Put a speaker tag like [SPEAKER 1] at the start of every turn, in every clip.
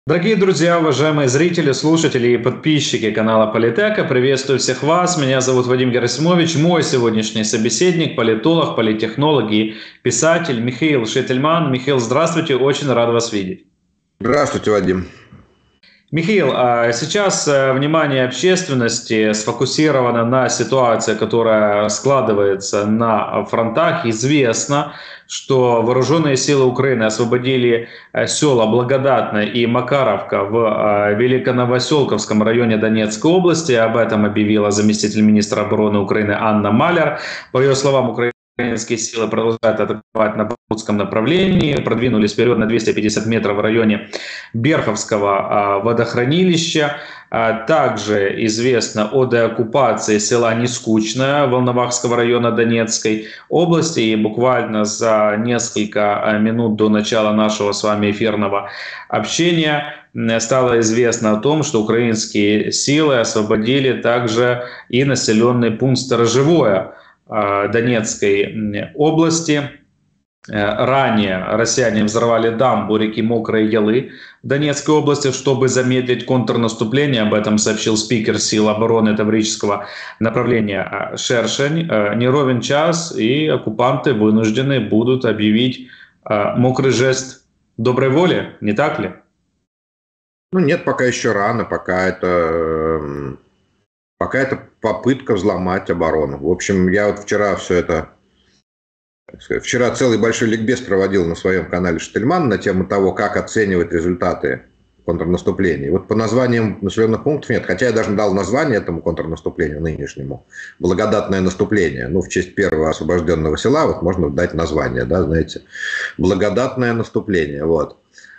[SPEAKER 1] Дорогие друзья, уважаемые зрители, слушатели и подписчики канала Политека, приветствую всех вас. Меня зовут Вадим Герасимович. Мой сегодняшний собеседник, политолог, политтехнолог и писатель Михаил Шетельман. Михаил, здравствуйте, очень рад вас видеть.
[SPEAKER 2] Здравствуйте, Вадим.
[SPEAKER 1] Михаил, сейчас внимание общественности сфокусировано на ситуации, которая складывается на фронтах. Известно, что вооруженные силы Украины освободили села Благодатное и Макаровка в Великоновоселковском районе Донецкой области. Об этом объявила заместитель министра обороны Украины Анна Маляр. По ее словам, украинские силы продолжают атаковать на Бахмутском направлении, продвинулись вперед на 250 метров в районе Берховского водохранилища. Также известно о деоккупации села Нескучное Волновахского района Донецкой области. И буквально за несколько минут до начала нашего с вами эфирного общения стало известно о том, что украинские силы освободили также и населенный пункт Сторожевое Донецкой области. Ранее россияне взорвали дамбу реки Мокрые Ялы в Донецкой области, чтобы замедлить контрнаступление. Об этом сообщил спикер сил обороны Таврического направления Шершень. Не ровен час, и оккупанты вынуждены будут объявить мокрый жест доброй воли, не так ли?
[SPEAKER 2] Ну нет, пока еще рано, пока это попытка взломать оборону. В общем, я вот вчера целый большой ликбез проводил на своем канале Шетельман на тему того, как оценивать результаты контрнаступления. Вот по названиям населенных пунктов нет, хотя я даже дал название этому контрнаступлению нынешнему. Благодатное наступление. Ну, в честь первого освобожденного села вот можно дать название, да, знаете. Благодатное наступление, вот.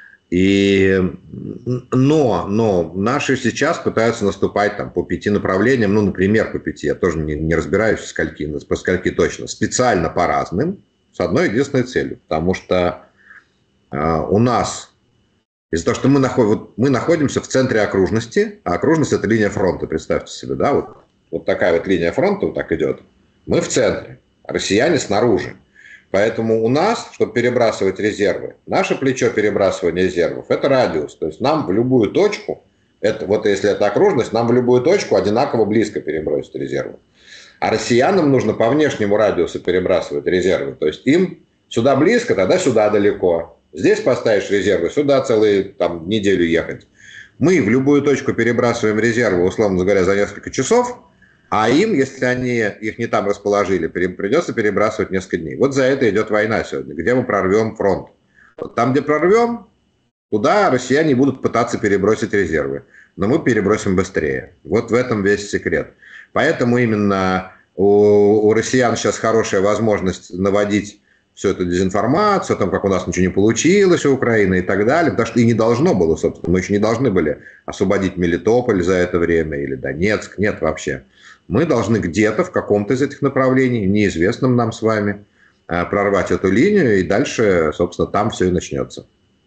[SPEAKER 2] Но наши сейчас пытаются наступать там по 5 направлениям, ну, например, по 5, я тоже не разбираюсь по скольки точно, специально по разным, с одной единственной целью, потому что у нас, из-за того, что мы находимся в центре окружности, а окружность – это линия фронта, представьте себе, да, вот такая вот линия фронта вот так идет, мы в центре, а россияне снаружи. Поэтому у нас, чтобы перебрасывать резервы, наше плечо перебрасывания резервов – это радиус. То есть нам в любую точку, вот если это окружность, нам в любую точку одинаково близко перебросить резервы. А россиянам нужно по внешнему радиусу перебрасывать резервы. То есть им сюда близко, тогда сюда далеко. Здесь поставишь резервы, сюда целую неделю ехать. Мы в любую точку перебрасываем резервы, условно говоря, за несколько часов. А им, если они их не там расположили, придется перебрасывать несколько дней. Вот за это идет война сегодня, где мы прорвем фронт. Вот там, где прорвем, туда россияне будут пытаться перебросить резервы. Но мы перебросим быстрее. Вот в этом весь секрет. Поэтому именно у россиян сейчас хорошая возможность наводить всю эту дезинформацию, о том, как у нас ничего не получилось у Украины и так далее. Потому что и не должно было, собственно. Мы еще не должны были освободить Мелитополь за это время или Донецк. Нет вообще. Мы должны где-то в каком-то из этих направлений, неизвестном нам с вами, прорвать эту линию, и дальше, собственно, там все и начнется.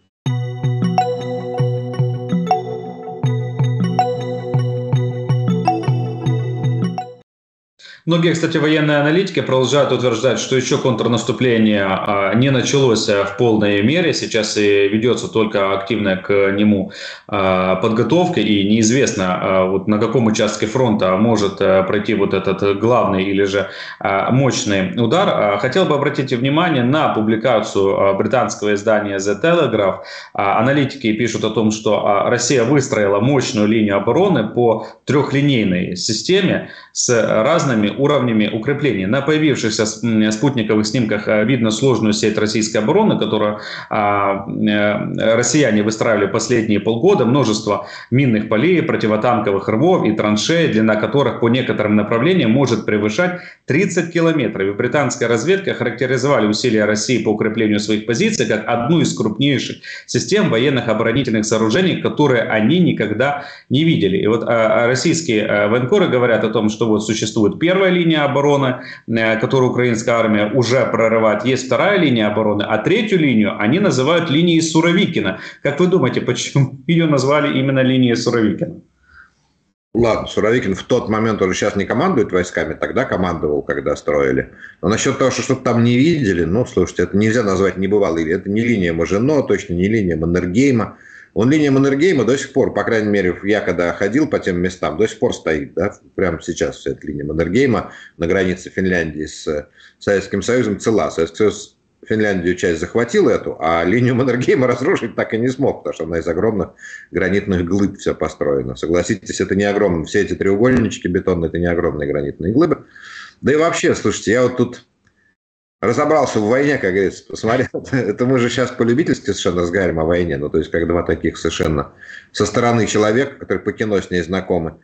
[SPEAKER 1] Многие, кстати, военные аналитики продолжают утверждать, что еще контрнаступление не началось в полной мере. Сейчас и ведется только активная к нему подготовка. И неизвестно, вот на каком участке фронта может пройти вот этот главный или же мощный удар. Хотел бы обратить внимание на публикацию британского издания The Telegraph. Аналитики пишут о том, что Россия выстроила мощную линию обороны по трехлинейной системе с разными уровнями укрепления. На появившихся спутниковых снимках видно сложную сеть российской обороны, которую россияне выстраивали последние полгода. Множество минных полей, противотанковых рвов и траншей, длина которых по некоторым направлениям может превышать 30 километров. И британская разведка характеризовали усилия России по укреплению своих позиций как одну из крупнейших систем военных оборонительных сооружений, которые они никогда не видели. И вот российские военкоры говорят о том, что вот существует первая линия обороны, которую украинская армия уже прорывает, есть вторая линия обороны, а третью линию они называют линией Суровикина. Как вы думаете, почему ее назвали именно линией Суровикина?
[SPEAKER 2] Ладно, Суровикин в тот момент уже сейчас не командует войсками, тогда командовал, когда строили. Но насчет того, что что-то там не видели, ну, слушайте, это нельзя назвать небывалой. Это не линия Мажино, точно не линия Маннергейма. Он линия Маннергейма до сих пор, по крайней мере, я когда ходил по тем местам, до сих пор стоит, да, прямо сейчас вся эта линия Маннергейма на границе Финляндии с Советским Союзом цела. Советский Союз Финляндию часть захватил эту, а линию Маннергейма разрушить так и не смог, потому что она из огромных гранитных глыб вся построена. Согласитесь, это не огромные, все эти треугольнички бетонные, это не огромные гранитные глыбы. Да и вообще, слушайте, я вот тут разобрался в войне, как говорится, посмотрел. Это мы же сейчас по-любительски совершенно разговариваем о войне. Ну, то есть, как два таких совершенно со стороны человека, который по кино с ней знакомы.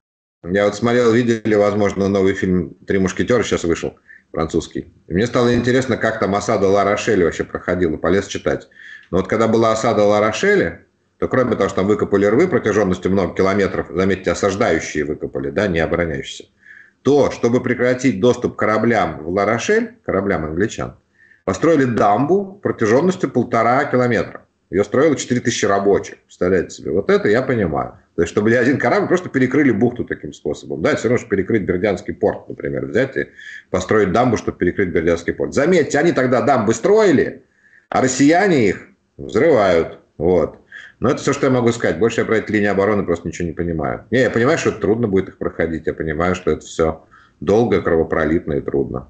[SPEAKER 2] Я вот смотрел, видели, возможно, новый фильм «Три мушкетера» сейчас вышел, французский. И мне стало интересно, как там осада Ла-Рошеля вообще проходила. Полез читать. Но вот когда была осада Ла-Рошеля, то кроме того, что там выкопали рвы протяженностью много километров, заметьте, осаждающие выкопали, да, не обороняющиеся, то, чтобы прекратить доступ к кораблям в Ла-Рошель, кораблям англичан, построили дамбу протяженностью 1,5 километра. Ее строило 4000 рабочих. Представляете себе? Вот это я понимаю. То есть, чтобы один корабль просто перекрыли бухту таким способом. Да, все равно, чтобы перекрыть Бердянский порт, например, взять и построить дамбу, чтобы перекрыть Бердянский порт. Заметьте, они тогда дамбы строили, а россияне их взрывают. Вот. Но это все, что я могу сказать. Больше я про эти линии обороны просто ничего не понимаю. Я понимаю, что это трудно будет их проходить. Я понимаю, что это все долго, кровопролитно и трудно.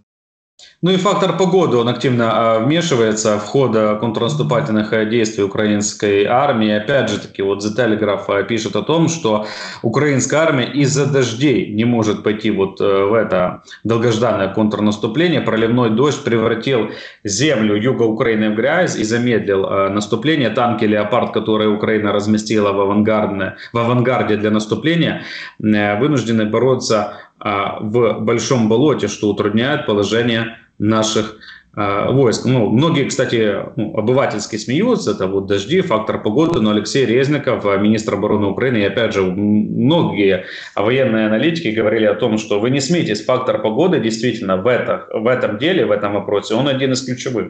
[SPEAKER 1] Ну и фактор погоды, он активно вмешивается в ход контрнаступательных действий украинской армии. Опять же таки, вот The Telegraph пишет о том, что украинская армия из-за дождей не может пойти вот в это долгожданное контрнаступление. Проливной дождь превратил землю юга Украины в грязь и замедлил наступление. Танки «Леопард», которые Украина разместила в авангарде для наступления, вынуждены бороться в большом болоте, что утрудняет положение наших войск. Ну, многие, кстати, обывательски смеются, это вот дожди, фактор погоды, но Алексей Резников, министр обороны Украины, и опять же, многие военные аналитики говорили о том, что вы не смейтесь, фактор погоды действительно в этом деле, в этом вопросе, он один из ключевых.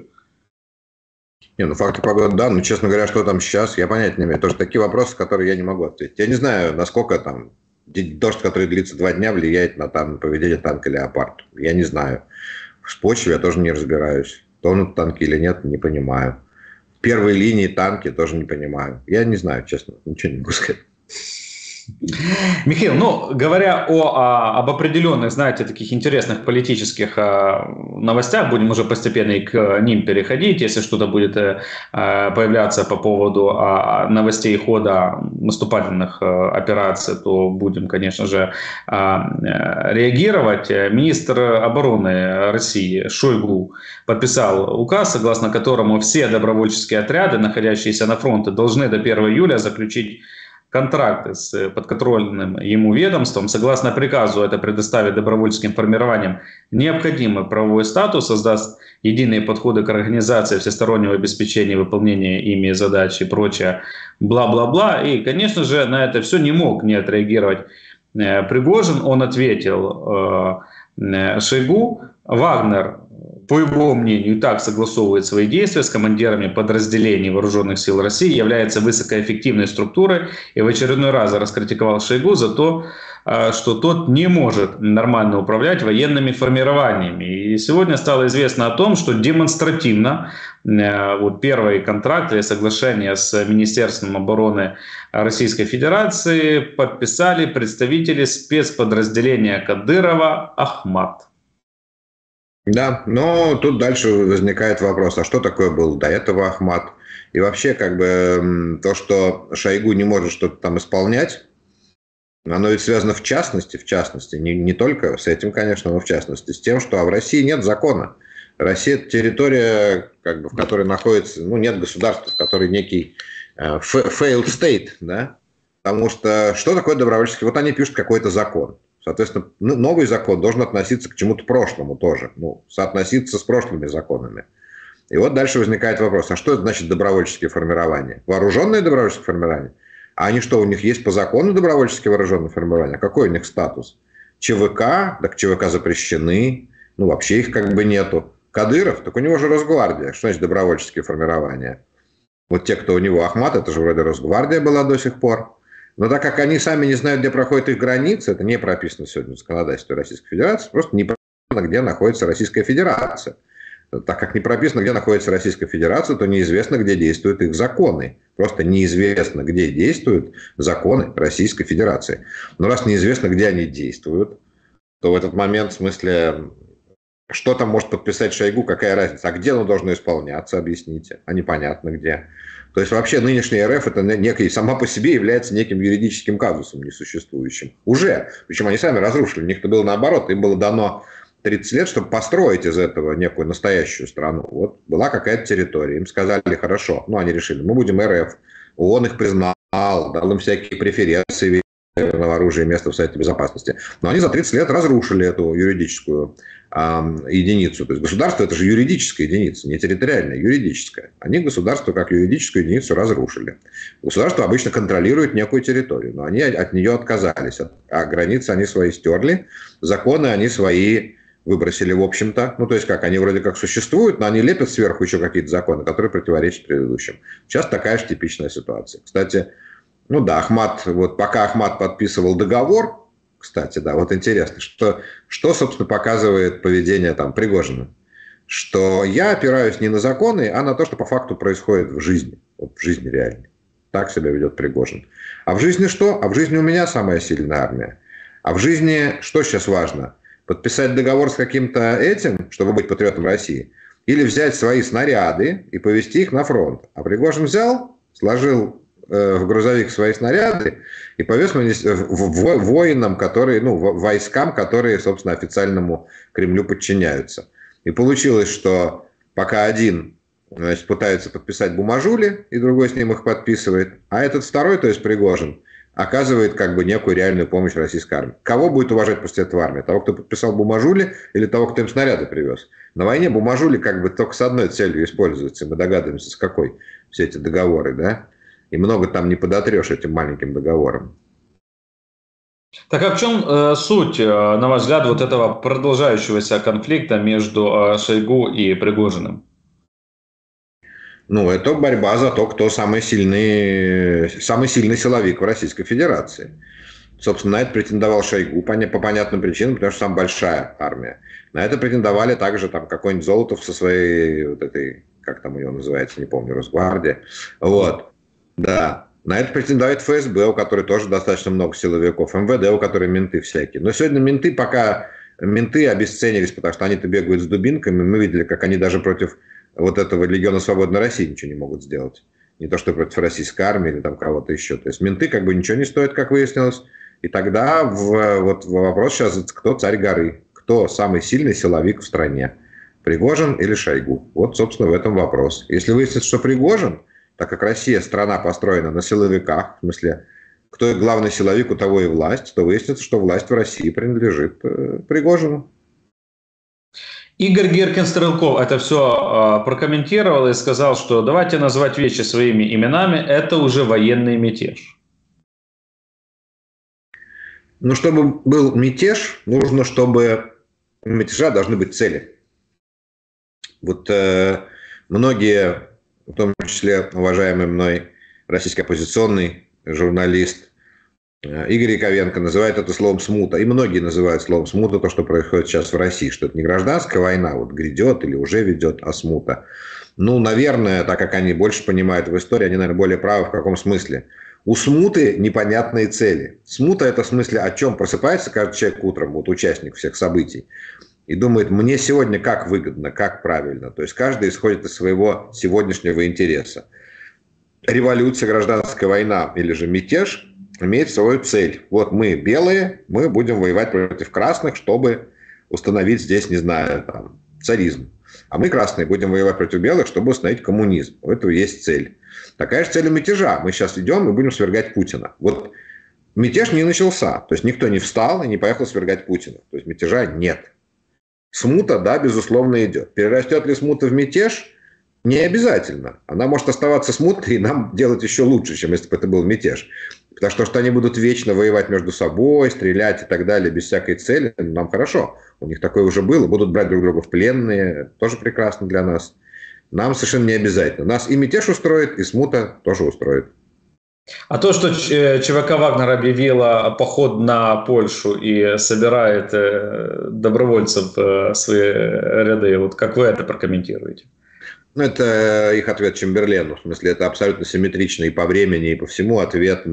[SPEAKER 2] Не, ну фактор погоды, да, но, честно говоря, что там сейчас, я понятия не имею. Тоже такие вопросы, которые я не могу ответить. Я не знаю, насколько там дождь, который длится 2 дня, влияет на поведение танка «Леопард». Я не знаю. В почве я тоже не разбираюсь. Тонут танки или нет, не понимаю. В первой линии танки тоже не понимаю. Я не знаю, честно, ничего не могу сказать.
[SPEAKER 1] Михаил, ну, говоря об определенных, знаете, таких интересных политических новостях, будем уже постепенно и к ним переходить. Если что-то будет появляться по поводу новостей хода наступательных операций, то будем, конечно же, реагировать. Министр обороны России Шойгу подписал указ, согласно которому все добровольческие отряды, находящиеся на фронте, должны до 1 июля заключить контракты с подконтрольным ему ведомством. Согласно приказу, это предоставит добровольческим формированиям необходимый правовой статус, создаст единые подходы к организации всестороннего обеспечения выполнения ими задач и прочее, бла-бла-бла. И, конечно же, на это все не мог не отреагировать Пригожин. Он ответил Шойгу: Вагнер, по его мнению, и так согласовывает свои действия с командирами подразделений вооруженных сил России, является высокоэффективной структурой, и в очередной раз раскритиковал Шойгу за то, что тот не может нормально управлять военными формированиями. И сегодня стало известно о том, что демонстративно вот первые контракты и соглашения с Министерством обороны Российской Федерации подписали представители спецподразделения Кадырова Ахмат.
[SPEAKER 2] Да, но тут дальше возникает вопрос, а что такое был до этого Ахмат? И вообще, как бы, то, что Шойгу не может что-то там исполнять, оно ведь связано в частности, не только с этим, конечно, но в частности, с тем, что в России нет закона. Россия – это территория, как бы, в которой находится, нет государства, в которой некий failed state, да? Потому что такое добровольческий? Вот они пишут какой-то закон. Соответственно, новый закон должен относиться к чему-то прошлому тоже, соотноситься с прошлыми законами. И вот дальше возникает вопрос, а что это значит добровольческие формирования? Вооруженные добровольческие формирования? А они что, у них есть по закону добровольческие вооруженные формирования? Какой у них статус? ЧВК? Так ЧВК запрещены, вообще их как бы нету. Кадыров? Так у него же Росгвардия. Что значит добровольческие формирования? Вот те, кто у него Ахмат, это же вроде Росгвардия была до сих пор. Но так как они сами не знают, где проходят их границы, это не прописано сегодня в законодательстве Российской Федерации, просто непонятно, где находится Российская Федерация. Так как не прописано, где находится Российская Федерация, то неизвестно, где действуют их законы. Просто неизвестно, где действуют законы Российской Федерации. Но раз неизвестно, где они действуют, то в этот момент, в смысле, что там может подписать Шойгу, какая разница? А где оно должно исполняться, объясните. А непонятно где. То есть вообще нынешняя РФ это некий, сама по себе является неким юридическим казусом несуществующим. Уже. Причем они сами разрушили. У них-то было наоборот. Им было дано 30 лет, чтобы построить из этого некую настоящую страну. Вот была какая-то территория. Им сказали, хорошо. Ну, они решили, мы будем РФ. ООН их признал, дал им всякие преференции на оружие и место в Совете Безопасности. Но они за 30 лет разрушили эту юридическую единицу. То есть государство – это же юридическая единица, не территориальная, юридическая. Они государство как юридическую единицу разрушили. Государство обычно контролирует некую территорию, но они от нее отказались. А границы они свои стерли, законы они свои выбросили, в общем-то. Ну, то есть как, они вроде как существуют, но они лепят сверху еще какие-то законы, которые противоречат предыдущим. Сейчас такая же типичная ситуация. Кстати, ну да, Ахмат, вот пока Ахмат подписывал договор, кстати, да, вот интересно, что собственно, показывает поведение там Пригожина. Что я опираюсь не на законы, а на то, что по факту происходит в жизни. Вот в жизни реальной. Так себя ведет Пригожин. А в жизни что? А в жизни у меня самая сильная армия. А в жизни что сейчас важно? Подписать договор с каким-то этим, чтобы быть патриотом России? Или взять свои снаряды и повезти их на фронт? А Пригожин взял, сложил в грузовик свои снаряды и повез воинам, которые, ну, войскам, которые, собственно, официальному Кремлю подчиняются. И получилось, что пока один, значит, пытается подписать бумажули, и другой с ним их подписывает, а этот второй, то есть Пригожин, оказывает как бы некую реальную помощь российской армии. Кого будет уважать после этого армия? Того, кто подписал бумажули, или того, кто им снаряды привез? На войне бумажули как бы только с одной целью используются. Мы догадываемся, с какой все эти договоры, да? И много там не подотрешь этим маленьким договором.
[SPEAKER 1] Так а в чем суть, на ваш взгляд, вот этого продолжающегося конфликта между Шойгу и Пригожиным?
[SPEAKER 2] Ну, это борьба за то, кто самый сильный силовик в Российской Федерации. Собственно, на это претендовал Шойгу по понятным причинам, потому что там большая армия. На это претендовали также там какой-нибудь Золотов со своей вот этой, как там ее называется, не помню, Росгвардия. Вот. Да, на это претендует ФСБ, у которой тоже достаточно много силовиков, МВД, у которой менты всякие. Но сегодня менты обесценились, потому что они-то бегают с дубинками. Мы видели, как они даже против вот этого Легиона Свободной России ничего не могут сделать. Не то, что против российской армии или там кого-то еще. То есть менты как бы ничего не стоят, как выяснилось. И тогда вот вопрос сейчас, кто царь горы, кто самый сильный силовик в стране, Пригожин или Шойгу. Вот, собственно, в этом вопрос. Если выяснится, что Пригожин, так как Россия страна построена на силовиках, в смысле, кто главный силовик, у того и власть, то выяснится, что власть в России принадлежит Пригожину.
[SPEAKER 1] Игорь Гиркин-Стрелков это все прокомментировал и сказал, что давайте назвать вещи своими именами, это уже военный мятеж.
[SPEAKER 2] Ну, чтобы был мятеж, нужно, чтобы у мятежа должны быть цели. Вот многие, в том числе уважаемый мной российский оппозиционный журналист Игорь Яковенко называет это словом смута. И многие называют словом смута то, что происходит сейчас в России. Что это не гражданская война, вот грядет или уже ведет, а смута. Ну, наверное, так как они больше понимают в истории, они, наверное, более правы в каком смысле. У смуты непонятные цели. Смута – это в смысле, о чем просыпается каждый человек утром, вот участник всех событий, и думает, мне сегодня как выгодно, как правильно. То есть каждый исходит из своего сегодняшнего интереса. Революция, гражданская война или же мятеж имеет свою цель. Вот мы белые, мы будем воевать против красных, чтобы установить здесь, не знаю, там, царизм. А мы, красные, будем воевать против белых, чтобы установить коммунизм. У этого есть цель. Такая же цель у мятежа. Мы сейчас идем и будем свергать Путина. Вот мятеж не начался. То есть никто не встал и не поехал свергать Путина. То есть мятежа нет. Смута, да, безусловно, идет. Перерастет ли смута в мятеж? Не обязательно. Она может оставаться смутой и нам делать еще лучше, чем если бы это был мятеж. Потому что они будут вечно воевать между собой, стрелять и так далее, без всякой цели. Нам хорошо. У них такое уже было. Будут брать друг друга в пленные. Тоже прекрасно для нас. Нам совершенно не обязательно. Нас и мятеж устроит, и смута тоже устроит.
[SPEAKER 1] А то, что ЧВК «Вагнер» объявила поход на Польшу и собирает добровольцев в свои ряды, вот как вы это прокомментируете?
[SPEAKER 2] Ну, это их ответ Чемберлену. В смысле, это абсолютно симметричный и по времени, и по всему ответ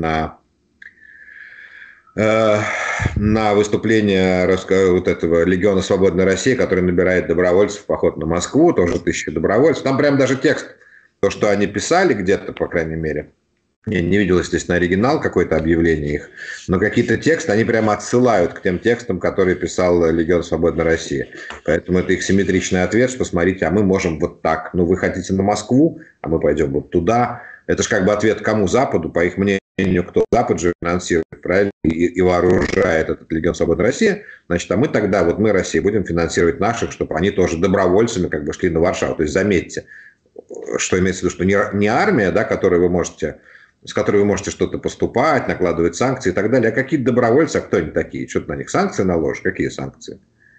[SPEAKER 2] на выступление вот этого Легиона Свободной России, который набирает добровольцев в поход на Москву, тоже 1000 добровольцев. Там прям даже текст, то, что они писали где-то, по крайней мере. Я не видел, естественно, оригинал, какое-то объявление их, но какие-то тексты, они прямо отсылают к тем текстам, которые писал Легион Свободной России. Поэтому это их симметричный ответ, что смотрите, а мы можем вот так. Ну, вы хотите на Москву, а мы пойдем вот туда. Это же как бы ответ кому? Западу, по их мнению, кто Запад же финансирует, правильно, и вооружает этот Легион Свободной России. Значит, а мы тогда, вот мы, Россия, будем финансировать наших, чтобы они тоже добровольцами как бы шли на Варшаву. То есть заметьте, что имеется в виду, что не армия, да, с которой вы можете что-то поступать, накладывать санкции и так далее. А какие добровольцы, а кто они такие? Что ты на них санкции наложишь? Какие санкции?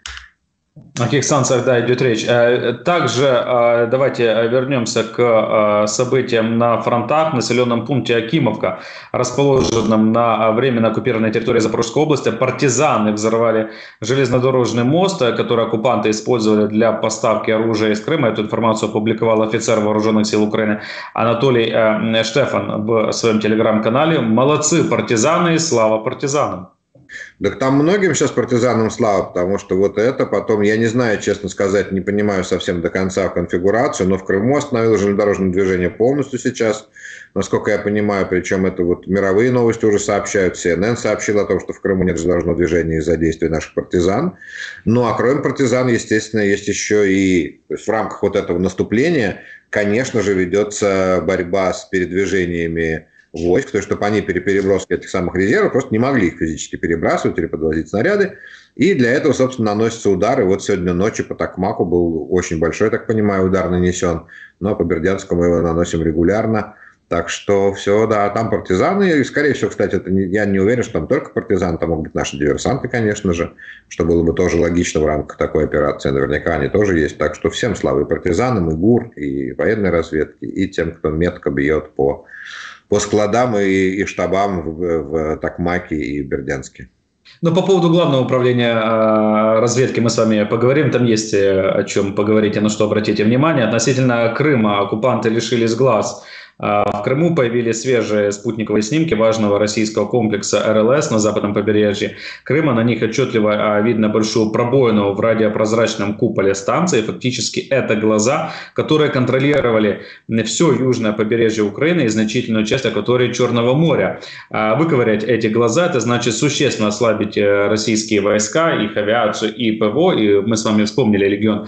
[SPEAKER 1] О каких санкциях, да, идет речь. Также давайте вернемся к событиям на фронтах. В населенном пункте Акимовка, расположенном на временно оккупированной территории Запорожской области, партизаны взорвали железнодорожный мост, который оккупанты использовали для поставки оружия из Крыма. Эту информацию опубликовал офицер вооруженных сил Украины Анатолий Штефан в своем телеграм-канале. Молодцы партизаны, слава партизанам.
[SPEAKER 2] Так там многим сейчас партизанам слава, потому что вот это потом, я не знаю, честно сказать, не понимаю совсем до конца конфигурацию, но в Крыму остановилось железнодорожное движение полностью сейчас, насколько я понимаю, причем это вот мировые новости уже сообщают, CNN сообщил о том, что в Крыму нет железнодорожного движения из-за действий наших партизан. Ну а кроме партизан, естественно, есть еще и в рамках вот этого наступления, конечно же, ведется борьба с передвижениями войск, то есть чтобы они при переброске этих самых резервов просто не могли их физически перебрасывать или подвозить снаряды. И для этого, собственно, наносятся удары. Вот сегодня ночью по Токмаку был очень большой, так понимаю, удар нанесен. Но по Бердянску мы его наносим регулярно. Так что все, да, там партизаны. И, скорее всего, кстати, я не уверен, что там только партизаны, там могут быть наши диверсанты, конечно же, что было бы тоже логично в рамках такой операции. Наверняка они тоже есть. Так что всем слава и партизанам, и ГУР, и военной разведке, и тем, кто метко бьет по складам и штабам в Токмаке и Бердянске.
[SPEAKER 1] Но по поводу главного управления разведки мы с вами поговорим. Там есть о чем поговорить и на что обратите внимание. Относительно Крыма оккупанты лишились глаз. В Крыму появились свежие спутниковые снимки важного российского комплекса РЛС на западном побережье Крыма. На них отчетливо видно большую пробоину в радиопрозрачном куполе станции. Фактически это глаза, которые контролировали все южное побережье Украины и значительную часть, которой Черного моря. Выковырять эти глаза — это значит существенно ослабить российские войска, их авиацию и ПВО. И мы с вами вспомнили Легион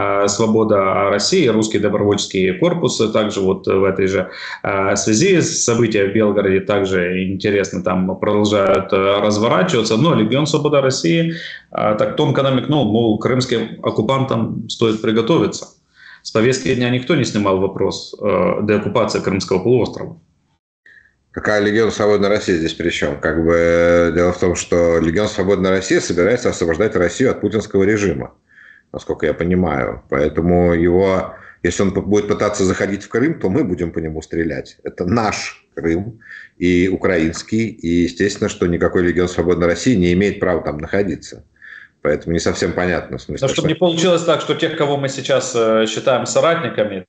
[SPEAKER 1] Свобода России, русский добровольческий корпус. Также вот в этой же связи события в Белгороде также интересно там продолжают разворачиваться. Но Легион Свобода России так тонко намекнул, мол, крымским оккупантам стоит приготовиться. С повестки дня никто не снимал вопрос деоккупации Крымского полуострова.
[SPEAKER 2] Какая Легион Свободной России здесь при чем? Как бы дело в том, что Легион Свободной России собирается освобождать Россию от путинского режима, насколько я понимаю. Поэтому его, если он будет пытаться заходить в Крым, то мы будем по нему стрелять. Это наш Крым и украинский. И естественно, что никакой Легион Свободной России не имеет права там находиться. Поэтому не совсем понятно. В смысле,
[SPEAKER 1] но чтобы не получилось так, что тех, кого мы сейчас считаем соратниками,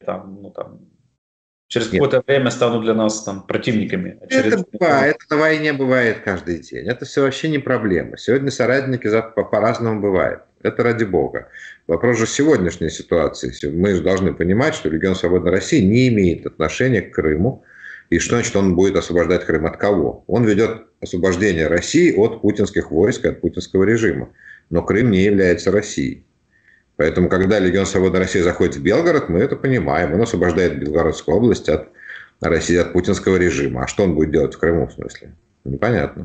[SPEAKER 1] через какое-то время станут для нас противниками.
[SPEAKER 2] Это бывает, это на войне бывает каждый день. Это все вообще не проблема. Сегодня соратники по-разному бывает. Это ради бога. Вопрос же сегодняшней ситуации. Мы же должны понимать, что Легион Свободной России не имеет отношения к Крыму. И что значит он будет освобождать Крым от кого? Он ведет освобождение России от путинских войск и от путинского режима. Но Крым не является Россией. Поэтому, когда Легион Свободной России заходит в Белгород, мы это понимаем. Он освобождает Белгородскую область от России, от путинского режима. А что он будет делать в Крыму, в смысле? Непонятно.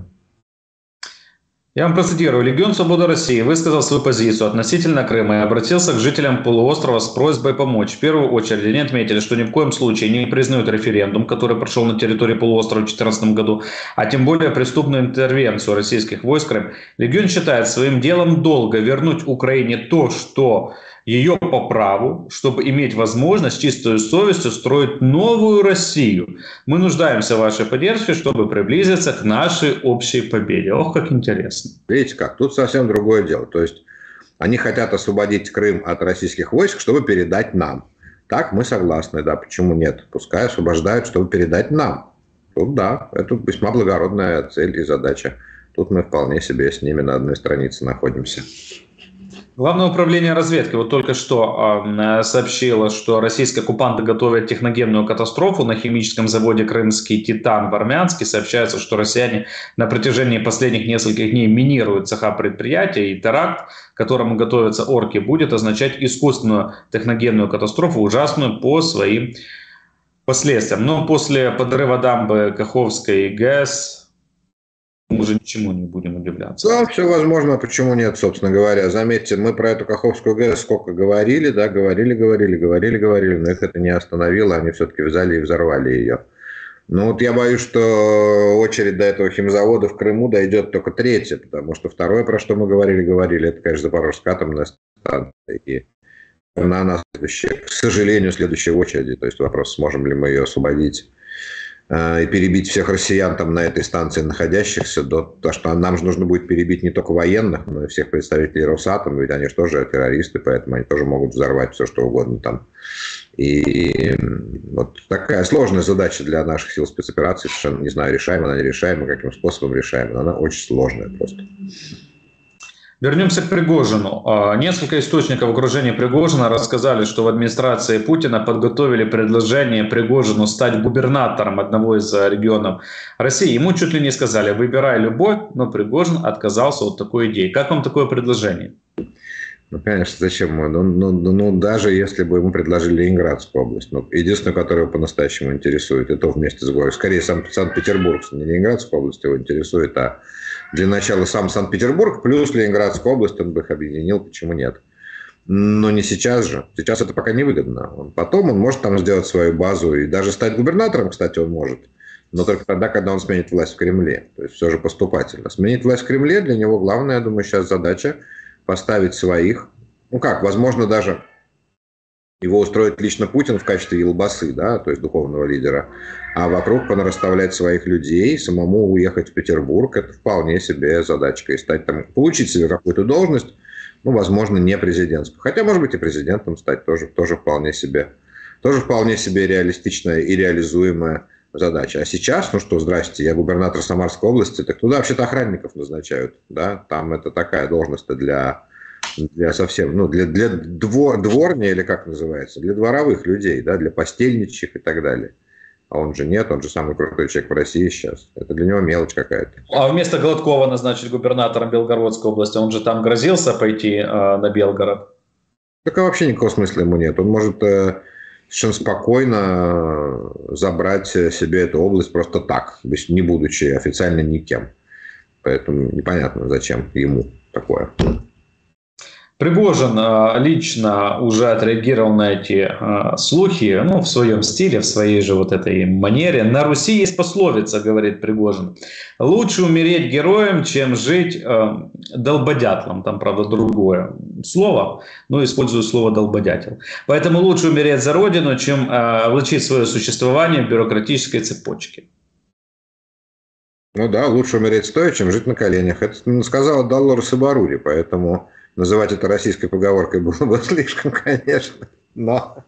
[SPEAKER 1] Я вам процитирую. Легион Свободы России высказал свою позицию относительно Крыма и обратился к жителям полуострова с просьбой помочь. В первую очередь они отметили, что ни в коем случае не признают референдум, который прошел на территории полуострова в 2014 году, а тем более преступную интервенцию российских войск в Крым. Легион считает своим делом долго вернуть Украине то, что ее по праву, чтобы иметь возможность с чистой совестью строить новую Россию. Мы нуждаемся в вашей поддержке, чтобы приблизиться к нашей общей победе. Ох, как интересно.
[SPEAKER 2] Видите как, тут совсем другое дело. То есть они хотят освободить Крым от российских войск, чтобы передать нам. Так, мы согласны, да, почему нет? Пускай освобождают, чтобы передать нам. Тут да, это весьма благородная цель и задача. Тут мы вполне себе с ними на одной странице находимся.
[SPEAKER 1] Главное управление разведки вот только что сообщило, что российские оккупанты готовят техногенную катастрофу на химическом заводе «Крымский Титан» в Армянске. Сообщается, что россияне на протяжении последних нескольких дней минируют цеха предприятия, и теракт, к которому готовятся орки, будет означать искусственную техногенную катастрофу, ужасную по своим последствиям. Но после подрыва дамбы Каховской ГЭС мы уже ничему не будем удивляться.
[SPEAKER 2] Да, все возможно, почему нет, собственно говоря. Заметьте, мы про эту Каховскую ГЭС сколько говорили, да, говорили, но их это не остановило, они все-таки взяли и взорвали ее. Ну вот я боюсь, что очередь до этого химзавода в Крыму дойдет только третья, потому что второе, про что мы говорили, это, конечно, Запорожская атомная станция. И она следующая, к сожалению, следующая в очереди. То есть вопрос, сможем ли мы ее освободить и перебить всех россиян там на этой станции находящихся, то что нам же нужно будет перебить не только военных, но и всех представителей Росатома, ведь они же тоже террористы, поэтому они тоже могут взорвать все, что угодно там. И вот такая сложная задача для наших сил спецопераций, совершенно не знаю, решаема она, нерешаема, каким способом решаема, но она очень сложная просто.
[SPEAKER 1] Вернемся к Пригожину. Несколько источников окружения Пригожина рассказали, что в администрации Путина подготовили предложение Пригожину стать губернатором одного из регионов России. Ему чуть ли не сказали: выбирай любой, но Пригожин отказался от такой идеи. Как вам такое предложение?
[SPEAKER 2] Ну, конечно, зачем? Ну, даже если бы ему предложили Ленинградскую область, единственную, которая его по-настоящему интересует, и то вместе с городом. Скорее, Санкт-Петербург, не Ленинградская область его интересует, а для начала сам Санкт-Петербург плюс Ленинградская область, он бы их объединил, почему нет? Но не сейчас же. Сейчас это пока невыгодно. Потом он может там сделать свою базу и даже стать губернатором, кстати, он может. Но только тогда, когда он сменит власть в Кремле. То есть все же поступательно. Сменить власть в Кремле для него главная, я думаю, сейчас задача поставить своих. Ну как, возможно, даже его устроит лично Путин в качестве елбасы, да, то есть духовного лидера, а вокруг понарасставлять своих людей, самому уехать в Петербург, это вполне себе задачка. И стать там, получить себе какую-то должность, ну, возможно, не президентскую. Хотя, может быть, и президентом стать тоже вполне себе реалистичная и реализуемая задача. А сейчас, ну что, здрасте, я губернатор Самарской области, так туда вообще-то охранников назначают, да, там это такая должность для совсем, ну, для дворня, или как называется, для дворовых людей, да, для постельничьих и так далее. А он же нет, он же самый крутой человек в России сейчас. Это для него мелочь какая-то.
[SPEAKER 1] А вместо Гладкова назначить губернатором Белгородской области, он же там грозился пойти на Белгород.
[SPEAKER 2] Так вообще никакого смысла ему нет. Он может совершенно спокойно забрать себе эту область просто так, не будучи официально никем. Поэтому непонятно, зачем ему такое.
[SPEAKER 1] Пригожин лично уже отреагировал на эти слухи, ну, в своем стиле, в своей же вот этой манере. На Руси есть пословица, говорит Пригожин: лучше умереть героем, чем жить долбодятлом. Там, правда, другое слово, но использую слово долбодятел. Поэтому лучше умереть за родину, чем влачить свое существование в бюрократической цепочке.
[SPEAKER 2] Ну да, лучше умереть стоя, чем жить на коленях. Это сказала Долорес Ибарури, поэтому называть это российской поговоркой было бы слишком, конечно. Но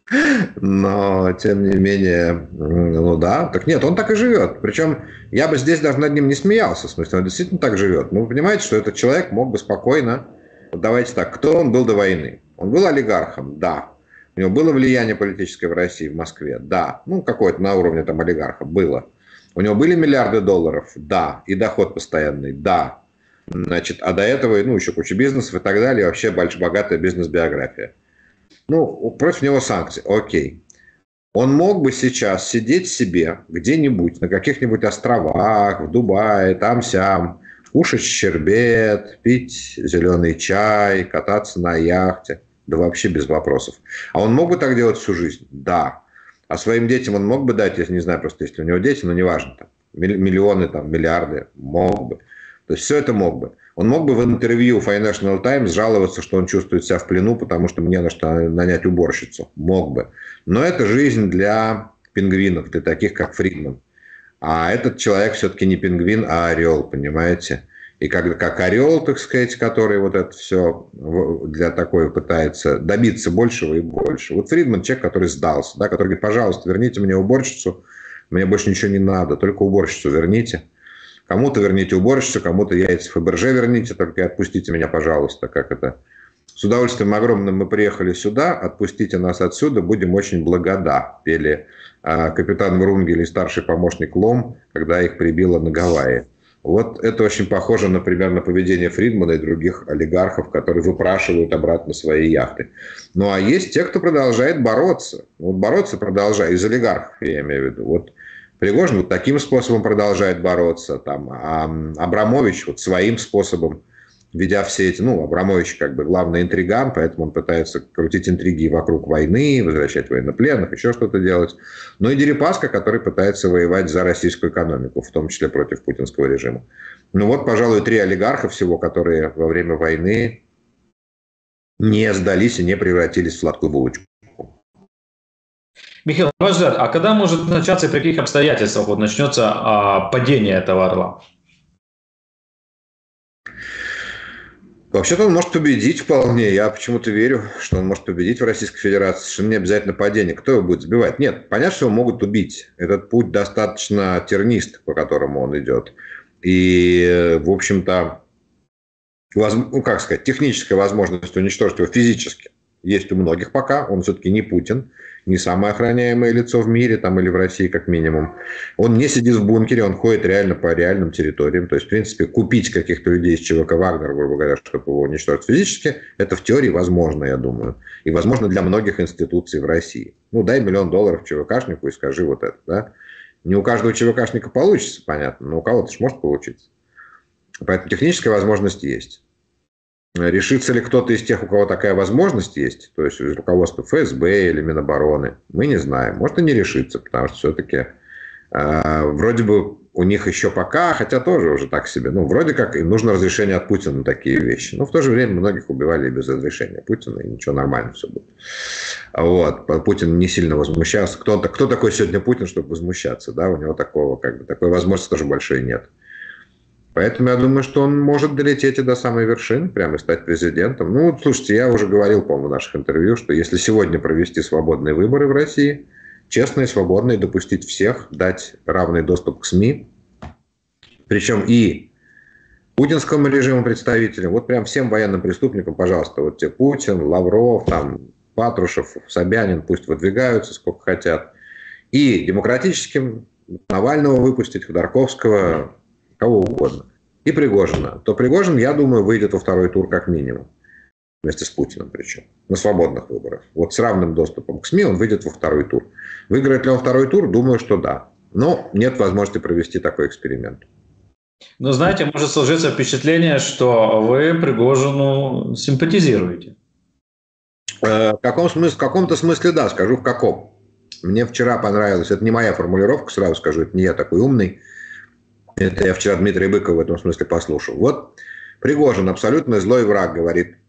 [SPEAKER 2] тем не менее, ну да, так нет, он так и живет. Причем я бы здесь даже над ним не смеялся. В смысле, он действительно так живет. Ну, вы понимаете, что этот человек мог бы спокойно... Вот давайте так, кто он был до войны? Он был олигархом, да. У него было влияние политическое в России, в Москве, да. Ну, какое-то на уровне там олигарха было. У него были миллиарды долларов, да. И доход постоянный, да. Значит, а до этого, ну, еще куча бизнесов и так далее, и вообще богатая бизнес-биография. Ну, против него санкции, окей. Он мог бы сейчас сидеть себе где-нибудь, на каких-нибудь островах, в Дубае, там-сям, кушать щербет, пить зеленый чай, кататься на яхте, да вообще без вопросов. А он мог бы так делать всю жизнь? Да. А своим детям он мог бы дать, я не знаю, просто если у него дети, но неважно, там, миллионы, там, миллиарды, мог бы. То есть все это мог бы. Он мог бы в интервью Financial Times жаловаться, что он чувствует себя в плену, потому что мне на что нанять уборщицу. Мог бы. Но это жизнь для пингвинов, для таких, как Фридман. А этот человек все-таки не пингвин, а орел, понимаете? И как орел, так сказать, который вот это все для такой пытается добиться большего и больше. Вот Фридман человек, который сдался, да, который говорит, пожалуйста, верните мне уборщицу, мне больше ничего не надо, только уборщицу верните. Кому-то верните уборщицу, кому-то яйца Фаберже верните, только отпустите меня, пожалуйста, как это. С удовольствием огромным мы приехали сюда, отпустите нас отсюда, будем очень благода, пели капитан Врунгель и старший помощник Лом, когда их прибило на Гавайи. Вот это очень похоже, например, на поведение Фридмана и других олигархов, которые выпрашивают обратно свои яхты. Ну, а есть те, кто продолжает бороться. Вот бороться продолжает, из олигархов, я имею в виду. Вот Пригожин вот таким способом продолжает бороться. Там, а Абрамович вот своим способом, ведя все эти... Ну, Абрамович как бы главный интриган, поэтому он пытается крутить интриги вокруг войны, возвращать военнопленных, еще что-то делать. Ну и Дерипаска, который пытается воевать за российскую экономику, в том числе против путинского режима. Ну вот, пожалуй, 3 олигарха всего, которые во время войны не сдались и не превратились в сладкую булочку.
[SPEAKER 1] Михаил, на ваш взгляд, а когда может начаться и при каких обстоятельствах вот начнется падение этого орла?
[SPEAKER 2] Вообще-то он может победить вполне. Я почему-то верю, что он может победить в Российской Федерации, что не обязательно падение. Кто его будет сбивать? Нет, понятно, что его могут убить. Этот путь достаточно тернист, по которому он идет. И, в общем-то, ну, как сказать, техническая возможность уничтожить его физически есть у многих пока. Он все-таки не Путин, не самое охраняемое лицо в мире, там, или в России как минимум. Он не сидит в бункере, он ходит реально по реальным территориям. То есть, в принципе, купить каких-то людей из ЧВК «Вагнер», грубо говоря, чтобы его уничтожить физически, это в теории возможно, я думаю. И возможно для многих институций в России. Ну, дай $1 миллион ЧВКшнику и скажи вот это, да. Не у каждого ЧВКшника получится, понятно, но у кого-то же может получиться. Поэтому техническая возможность есть. Решится ли кто-то из тех, у кого такая возможность есть, то есть из руководства ФСБ или Минобороны, мы не знаем. Может и не решится, потому что все-таки вроде бы у них еще пока, хотя тоже уже так себе, ну вроде как им нужно разрешение от Путина на такие вещи. Но в то же время многих убивали без разрешения Путина, и ничего, нормально все будет. Вот. Путин не сильно возмущался. Кто такой сегодня Путин, чтобы возмущаться? Да? У него такой возможности тоже большой нет. Поэтому я думаю, что он может долететь и до самой вершины, прямо и стать президентом. Ну, слушайте, я уже говорил, по-моему, в наших интервью, что если сегодня провести свободные выборы в России, честные, свободные, допустить всех, дать равный доступ к СМИ, причем и путинскому режиму представителям, вот прям всем военным преступникам, пожалуйста, вот те Путин, Лавров, там, Патрушев, Собянин, пусть выдвигаются сколько хотят, и демократическим Навального выпустить, Ходорковского, кого угодно, и Пригожина, то Пригожин, я думаю, выйдет во второй тур как минимум. Вместе с Путиным причем. На свободных выборах. Вот с равным доступом к СМИ он выйдет во второй тур. Выиграет ли он второй тур? Думаю, что да. Но нет возможности провести такой эксперимент.
[SPEAKER 1] Но знаете, может сложиться впечатление, что вы Пригожину симпатизируете.
[SPEAKER 2] В каком-то смысле да, скажу в каком. Мне вчера понравилось, это не моя формулировка, сразу скажу, это не я такой умный. Это я вчера Дмитрия Быкова в этом смысле послушал. Вот Пригожин абсолютно злой враг, говорит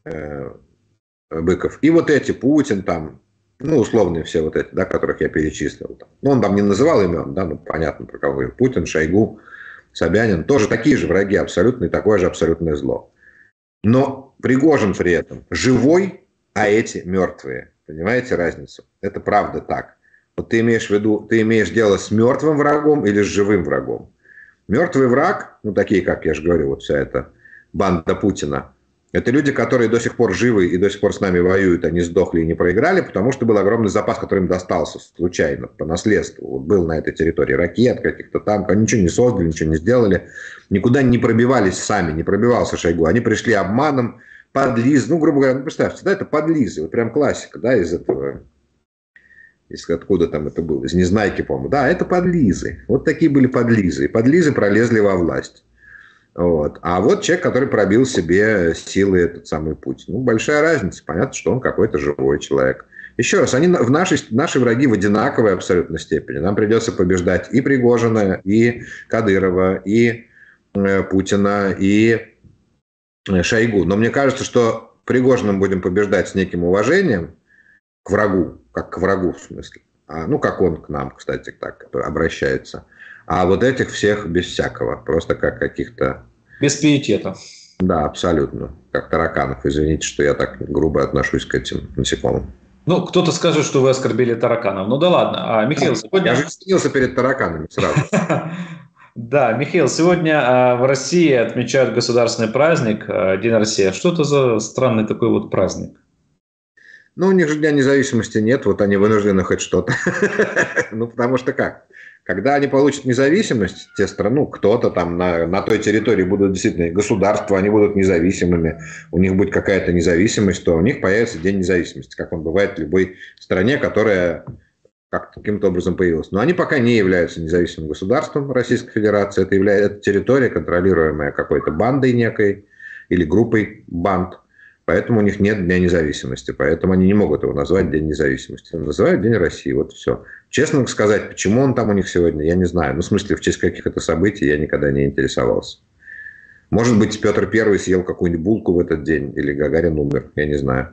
[SPEAKER 2] Быков. И вот эти Путин там, ну, условные все вот эти, да, которых я перечислил. Ну, он там не называл имен, да, ну, понятно, про кого. Путин, Шойгу, Собянин. Тоже такие же враги абсолютно, и такое же абсолютное зло. Но Пригожин при этом живой, а эти мертвые. Понимаете разницу? Это правда так. Вот ты имеешь в виду, ты имеешь дело с мертвым врагом или с живым врагом? Мертвый враг, ну, такие, как я же говорю, вот вся эта банда Путина, это люди, которые до сих пор живы и до сих пор с нами воюют, они сдохли и не проиграли, потому что был огромный запас, который им достался случайно, по наследству. Вот был на этой территории ракет, каких-то танков, они ничего не создали, ничего не сделали, никуда не пробивались сами, не пробивался Шойгу. Они пришли обманом, подлизы, ну, грубо говоря, ну, представьте, да, это подлизы, вот прям классика, да, из этого... Откуда там это было? Из Незнайки, по-моему. Да, это подлизы. Вот такие были подлизы. И подлизы пролезли во власть. Вот. А вот человек, который пробил себе силы этот самый путь. Ну, большая разница. Понятно, что он какой-то живой человек. Еще раз, они наши враги в одинаковой абсолютно степени. Нам придется побеждать и Пригожина, и Кадырова, и Путина, и Шойгу. Но мне кажется, что Пригожина будем побеждать с неким уважением к врагу, как к врагу в смысле. Ну, как он к нам, кстати, так обращается. А вот этих всех без всякого. Просто как каких-то...
[SPEAKER 1] Без пиетета.
[SPEAKER 2] Да, абсолютно. Как тараканов. Извините, что я так грубо отношусь к этим насекомым.
[SPEAKER 1] Ну, кто-то скажет, что вы оскорбили тараканов. Ну да ладно. Михаил, сегодня...
[SPEAKER 2] Я же извинился перед тараканами сразу.
[SPEAKER 1] Да, Михаил, сегодня в России отмечают государственный праздник День России. Что это за странный такой вот праздник?
[SPEAKER 2] Ну, у них же Дня независимости нет, вот они вынуждены хоть что-то. Ну, потому что как? Когда они получат независимость, те страны, кто-то там на той территории будут действительно государства, они будут независимыми, у них будет какая-то независимость, то у них появится День независимости, как он бывает в любой стране, которая каким-то образом появилась. Но они пока не являются независимым государством Российской Федерации. Это территория, контролируемая какой-то бандой некой или группой банд. Поэтому у них нет Дня независимости. Поэтому они не могут его назвать День независимости. Называют День России. Вот все. Честно сказать, почему он там у них сегодня, я не знаю. Ну, в смысле, в честь каких-то событий я никогда не интересовался. Может быть, Петр I съел какую-нибудь булку в этот день. Или Гагарин умер. Я не знаю.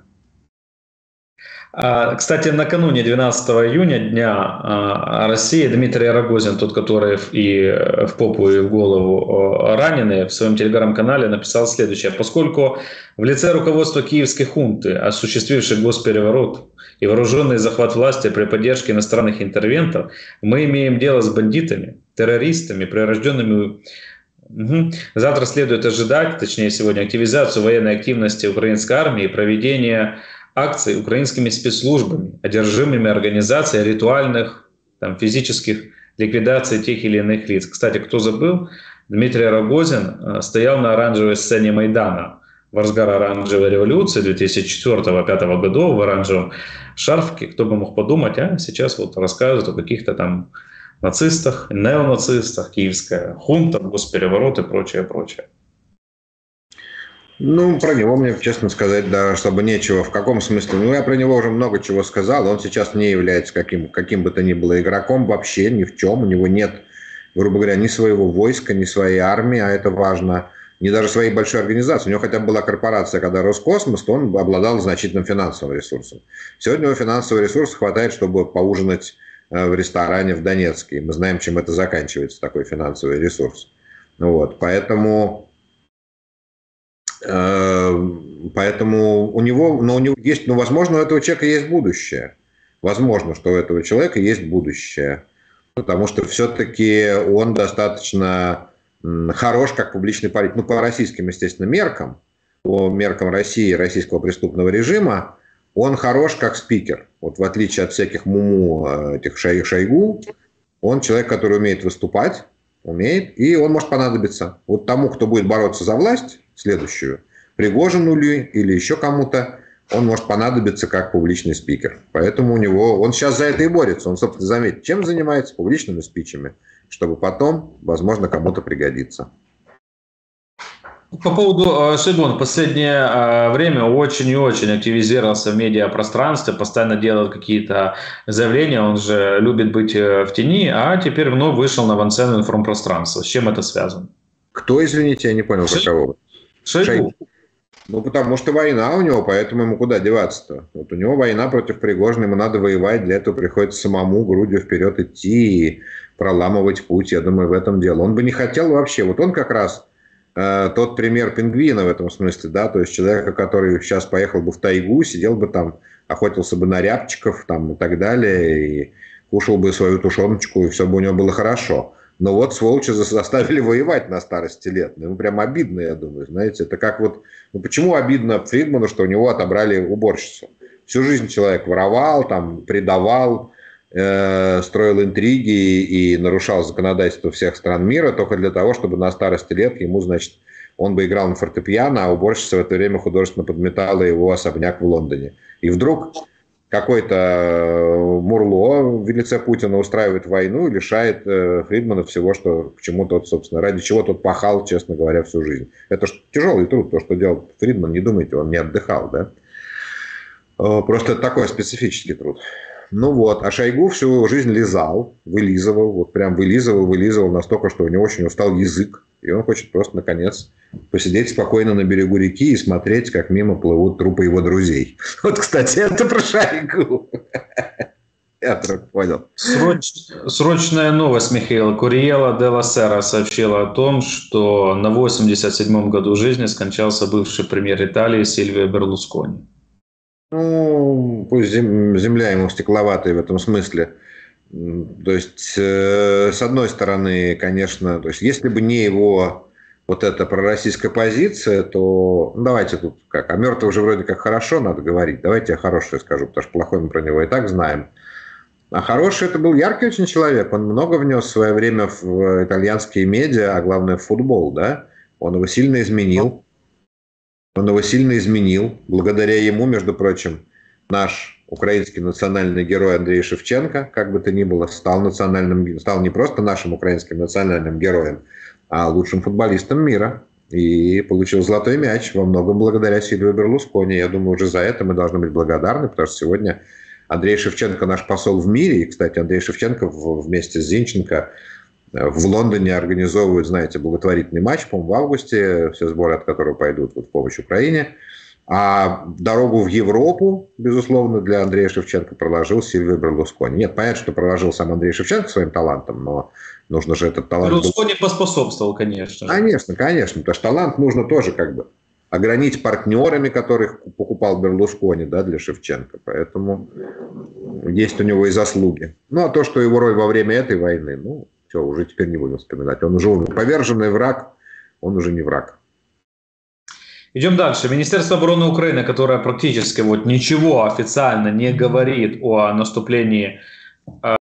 [SPEAKER 1] Кстати, накануне 12 июня, Дня России, Дмитрий Рогозин, тот, который и в попу, и в голову раненый, в своем телеграм-канале написал следующее. Поскольку в лице руководства киевской хунты, осуществившей госпереворот и вооруженный захват власти при поддержке иностранных интервентов, мы имеем дело с бандитами, террористами, прирожденными... Завтра следует ожидать, точнее сегодня, активизацию военной активности украинской армии и проведение акций украинскими спецслужбами, одержимыми организацией ритуальных, физических ликвидаций тех или иных лиц. Кстати, кто забыл, Дмитрий Рогозин стоял на оранжевой сцене Майдана в разгар оранжевой революции 2004-2005 годов в оранжевом шарфике. Кто бы мог подумать, сейчас вот рассказывают о каких-то там нацистах, неонацистах, киевская хунта, госпереворот и прочее, прочее.
[SPEAKER 2] Ну, про него мне, честно сказать, да, чтобы нечего. В каком смысле? Ну, я про него уже много чего сказал. Он сейчас не является каким бы то ни было игроком вообще, ни в чем. У него нет, грубо говоря, ни своего войска, ни своей армии, а это важно. Ни даже своей большой организации. У него хотя бы была корпорация, когда Роскосмос, то он обладал значительным финансовым ресурсом. Сегодня у него финансового ресурса хватает, чтобы поужинать в ресторане в Донецке. И мы знаем, чем это заканчивается, такой финансовый ресурс. Вот, поэтому у него есть, возможно, у этого человека есть будущее. Возможно, что у этого человека есть будущее. Потому что все-таки он достаточно хорош как публичный политик. По российским, естественно, меркам, по меркам России, российского преступного режима, он хорош как спикер. Вот в отличие от всяких этих Шойгу, он человек, который умеет выступать, и он может понадобиться. Вот тому, кто будет бороться за власть, следующую, Пригожину ли или еще кому-то, он может понадобиться как публичный спикер. Поэтому он сейчас за это и борется. Он, собственно, заметит, чем занимается публичными спичами, чтобы потом, возможно, кому-то пригодится.
[SPEAKER 1] По поводу Шойгу, в последнее время очень и очень активизировался в медиапространстве, постоянно делал какие-то заявления, он же любит быть в тени, а теперь вновь вышел на авансцену информпространства. С чем это связано?
[SPEAKER 2] Кто, извините, я не понял, про кого?
[SPEAKER 1] Шойгу.
[SPEAKER 2] Потому что война у него, поэтому ему куда деваться-то? Вот у него война против Пригожина, ему надо воевать, для этого приходится самому грудью вперед идти и проламывать путь, я думаю, в этом дело. Он бы не хотел вообще, вот он как раз тот пример пингвина в этом смысле, да, то есть человека, который сейчас поехал бы в тайгу, сидел бы там, охотился бы на рябчиков там и так далее, и кушал бы свою тушеночку, и все бы у него было хорошо. Но вот сволочи заставили воевать на старости лет. Ему прям обидно, я думаю. Знаете, это как вот... почему обидно Фридману, что у него отобрали уборщицу? Всю жизнь человек воровал, предавал, строил интриги и нарушал законодательство всех стран мира только для того, чтобы на старости лет ему, значит, он бы играл на фортепиано, а уборщица в это время художественно подметала его особняк в Лондоне. И вдруг какой-то Мурло в лице Путина устраивает войну и лишает Фридмана всего, к чему тот, собственно, ради чего тот пахал, честно говоря, всю жизнь. Это ж тяжелый труд, то, что делал Фридман, не думайте, он не отдыхал, да? Просто это такой специфический труд. А Шойгу всю жизнь вылизывал настолько, что у него очень устал язык. И он хочет просто, наконец, посидеть спокойно на берегу реки и смотреть, как мимо плывут трупы его друзей. Вот, кстати, это про Шойгу. Я вдруг понял.
[SPEAKER 1] Срочная новость, Михаил. Корриера делла Сера сообщила о том, что на 87-м году жизни скончался бывший премьер Италии Сильвио Берлускони.
[SPEAKER 2] Ну, пусть земля ему стекловатая в этом смысле. То есть, с одной стороны, конечно, то есть, если бы не его вот эта пророссийская позиция, то давайте тут как, о мертвых уже вроде как хорошо надо говорить, давайте я хорошее скажу, потому что плохое мы про него и так знаем. А хороший это был яркий очень человек, он много внес в свое время в итальянские медиа, а главное в футбол, да, он его сильно изменил. Благодаря ему, между прочим, наш украинский национальный герой Андрей Шевченко, как бы то ни было, стал не просто нашим украинским национальным героем, а лучшим футболистом мира. И получил золотой мяч во многом благодаря Сильвио Берлускони. Я думаю, уже за это мы должны быть благодарны, потому что сегодня Андрей Шевченко наш посол в мире. И, кстати, Андрей Шевченко вместе с Зинченко в Лондоне организовывают, знаете, благотворительный матч, по-моему, в августе, все сборы от которого пойдут в помощь Украине. А дорогу в Европу, безусловно, для Андрея Шевченко проложил Сильвио Берлускони. Нет, понятно, что проложил сам Андрей Шевченко своим талантом, но нужно же этот талант...
[SPEAKER 1] Берлускони поспособствовал, конечно.
[SPEAKER 2] Конечно, потому что талант нужно тоже как бы ограничить партнерами, которых покупал Берлускони, да, для Шевченко. Поэтому есть у него и заслуги. Ну, а то, что его роль во время этой войны, ну, все, уже теперь не будем вспоминать. Он уже поверженный враг, он уже не враг.
[SPEAKER 1] Идем дальше. Министерство обороны Украины, которое практически вот ничего официально не говорит о наступлении